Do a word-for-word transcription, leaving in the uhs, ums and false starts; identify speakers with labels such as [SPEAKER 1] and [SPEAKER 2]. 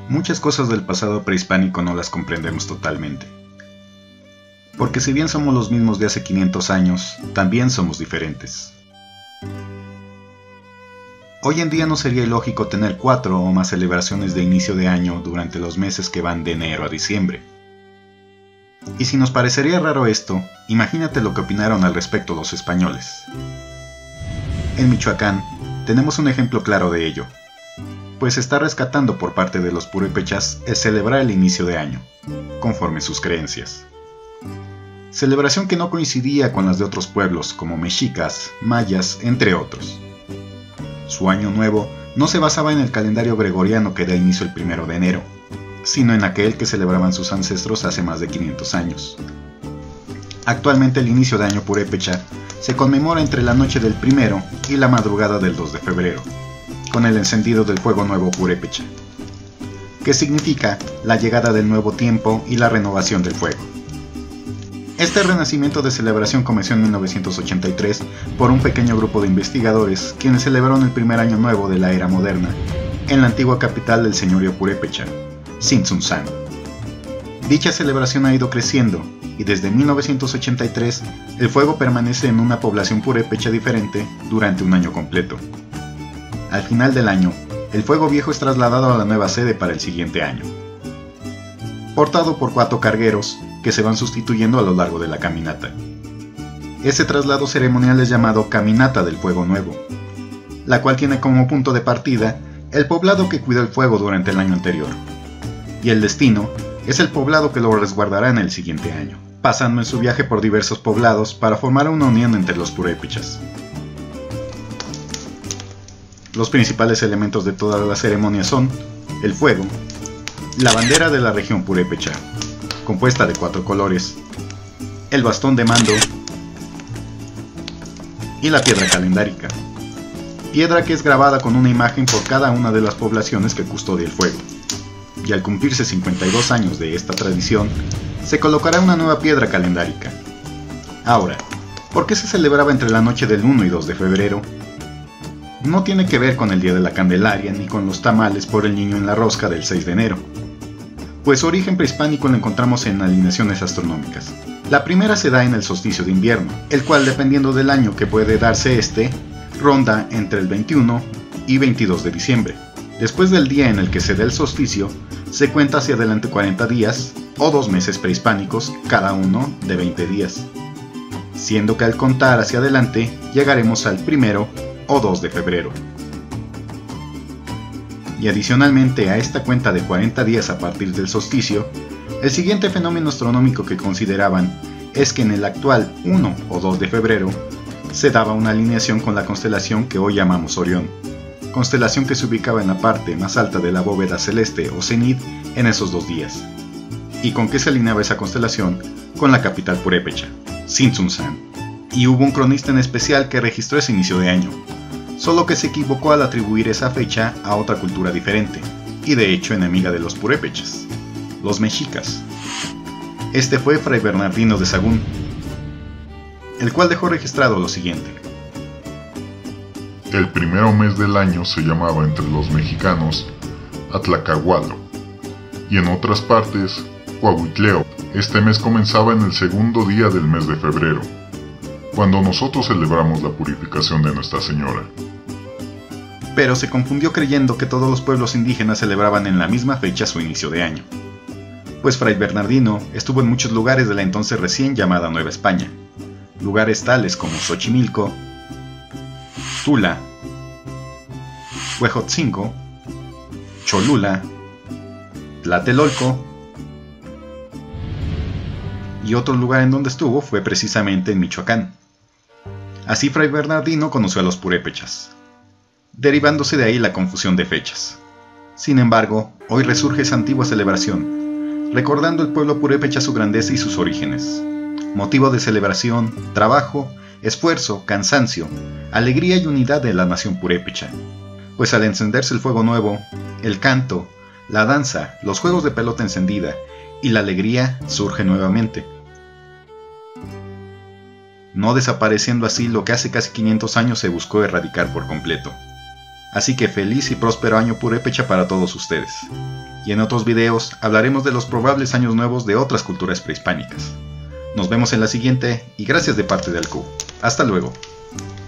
[SPEAKER 1] Muchas cosas del pasado prehispánico no las comprendemos totalmente. Porque si bien somos los mismos de hace quinientos años, también somos diferentes. Hoy en día no sería ilógico tener cuatro o más celebraciones de inicio de año durante los meses que van de enero a diciembre. Y si nos parecería raro esto, imagínate lo que opinaron al respecto los españoles. En Michoacán, tenemos un ejemplo claro de ello, pues se está rescatando por parte de los purépechas el celebrar el inicio de año, conforme sus creencias. Celebración que no coincidía con las de otros pueblos como mexicas, mayas, entre otros. Su año nuevo no se basaba en el calendario gregoriano que da inicio el primero de enero, sino en aquel que celebraban sus ancestros hace más de quinientos años. Actualmente el inicio de año purépecha se conmemora entre la noche del primero y la madrugada del dos de febrero, con el encendido del fuego nuevo purépecha, que significa la llegada del nuevo tiempo y la renovación del fuego. Este renacimiento de celebración comenzó en mil novecientos ochenta y tres por un pequeño grupo de investigadores quienes celebraron el primer año nuevo de la era moderna en la antigua capital del señorío purépecha, Tzintzuntzan. Dicha celebración ha ido creciendo y desde mil novecientos ochenta y tres el fuego permanece en una población purépecha diferente durante un año completo. Al final del año, el fuego viejo es trasladado a la nueva sede para el siguiente año, portado por cuatro cargueros que se van sustituyendo a lo largo de la caminata. Este traslado ceremonial es llamado Caminata del Fuego Nuevo, la cual tiene como punto de partida el poblado que cuidó el fuego durante el año anterior, y el destino es el poblado que lo resguardará en el siguiente año, pasando en su viaje por diversos poblados para formar una unión entre los purépechas. Los principales elementos de toda la ceremonia son el fuego, la bandera de la región purépecha, compuesta de cuatro colores, el bastón de mando y la piedra calendárica, piedra que es grabada con una imagen por cada una de las poblaciones que custodia el fuego. Y al cumplirse cincuenta y dos años de esta tradición, se colocará una nueva piedra calendárica. Ahora, ¿por qué se celebraba entre la noche del uno y dos de febrero? No tiene que ver con el Día de la Candelaria ni con los tamales por el niño en la rosca del seis de enero, pues su origen prehispánico lo encontramos en alineaciones astronómicas. La primera se da en el solsticio de invierno, el cual, dependiendo del año que puede darse este, ronda entre el veintiuno y veintidós de diciembre. Después del día en el que se da el solsticio, se cuenta hacia adelante cuarenta días o dos meses prehispánicos, cada uno de veinte días, siendo que al contar hacia adelante llegaremos al primero o dos de febrero. Y adicionalmente a esta cuenta de cuarenta días a partir del solsticio, el siguiente fenómeno astronómico que consideraban es que en el actual uno o dos de febrero se daba una alineación con la constelación que hoy llamamos Orión, constelación que se ubicaba en la parte más alta de la bóveda celeste o cenit en esos dos días. ¿Y con qué se alineaba esa constelación? Con la capital purépecha, Tzintzuntzan. Y hubo un cronista en especial que registró ese inicio de año, solo que se equivocó al atribuir esa fecha a otra cultura diferente, y de hecho enemiga de los purépechas, los mexicas. Este fue Fray Bernardino de Sahagún, el cual dejó registrado lo siguiente.
[SPEAKER 2] El primero mes del año se llamaba entre los mexicanos Atlacahualo, y en otras partes Coahuitleo. Este mes comenzaba en el segundo día del mes de febrero, cuando nosotros celebramos la purificación de Nuestra Señora.
[SPEAKER 1] Pero se confundió creyendo que todos los pueblos indígenas celebraban en la misma fecha su inicio de año, pues Fray Bernardino estuvo en muchos lugares de la entonces recién llamada Nueva España, lugares tales como Xochimilco, Tula, Huejotzingo, Cholula, Tlatelolco, y otro lugar en donde estuvo fue precisamente en Michoacán. Así Fray Bernardino conoció a los purépechas, derivándose de ahí la confusión de fechas. Sin embargo, hoy resurge esa antigua celebración, recordando al pueblo purépecha su grandeza y sus orígenes, motivo de celebración, trabajo, esfuerzo, cansancio, alegría y unidad de la nación purépecha, pues al encenderse el fuego nuevo, el canto, la danza, los juegos de pelota encendida y la alegría surge nuevamente, no desapareciendo así lo que hace casi quinientos años se buscó erradicar por completo, Así que feliz y próspero año purépecha para todos ustedes. Y en otros videos hablaremos de los probables años nuevos de otras culturas prehispánicas. Nos vemos en la siguiente y gracias de parte de Alcu. Hasta luego.